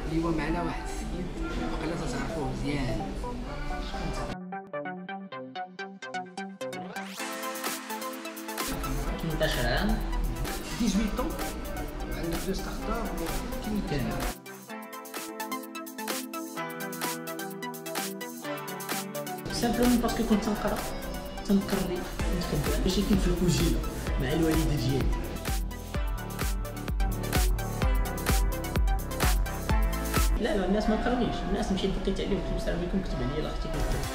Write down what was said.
اليوم معنا واحد السيد وقيلا تعرفوه مزيان. شكون 18 عام 18 طون عندك دوز تختار كاين سامبلومون باسكو كنت تنقرا تنقري نتخدم ماشي كيف في الكوجينه مع الوالده ديالي. لا الناس ما قراونيش، الناس مشيت لقيت عليهم السلام عليكم كتب عليا لا اختي كنت